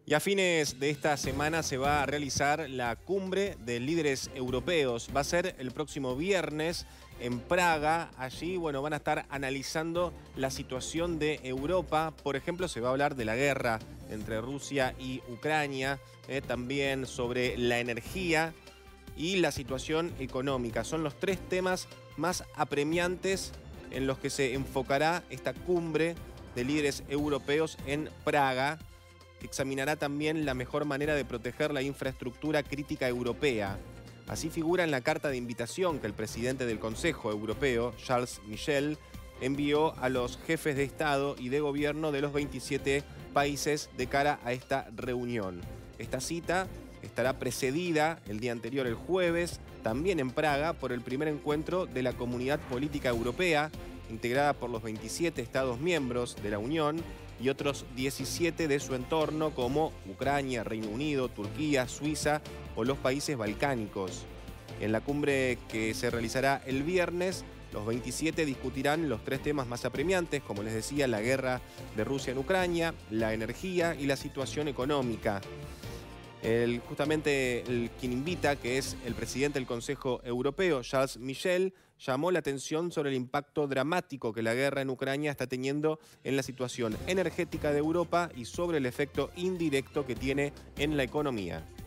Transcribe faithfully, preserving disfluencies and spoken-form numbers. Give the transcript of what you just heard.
Y a fines de esta semana se va a realizar la cumbre de líderes europeos. Va a ser el próximo viernes en Praga. Allí, bueno, van a estar analizando la situación de Europa. Por ejemplo, se va a hablar de la guerra entre Rusia y Ucrania, eh, también sobre la energía y la situación económica. Son los tres temas más apremiantes en los que se enfocará esta cumbre de líderes europeos en Praga. Examinará también la mejor manera de proteger la infraestructura crítica europea. Así figura en la carta de invitación que el presidente del Consejo Europeo, Charles Michel, envió a los jefes de Estado y de Gobierno de los veintisiete países de cara a esta reunión. Esta cita estará precedida el día anterior, el jueves, también en Praga, por el primer encuentro de la Comunidad Política Europea, integrada por los veintisiete Estados miembros de la Unión y otros diecisiete de su entorno como Ucrania, Reino Unido, Turquía, Suiza o los países balcánicos. En la cumbre que se realizará el viernes, los veintisiete discutirán los tres temas más apremiantes, como les decía, la guerra de Rusia en Ucrania, la energía y la situación económica. El, justamente el, quien invita, que es el presidente del Consejo Europeo, Charles Michel, llamó la atención sobre el impacto dramático que la guerra en Ucrania está teniendo en la situación energética de Europa y sobre el efecto indirecto que tiene en la economía.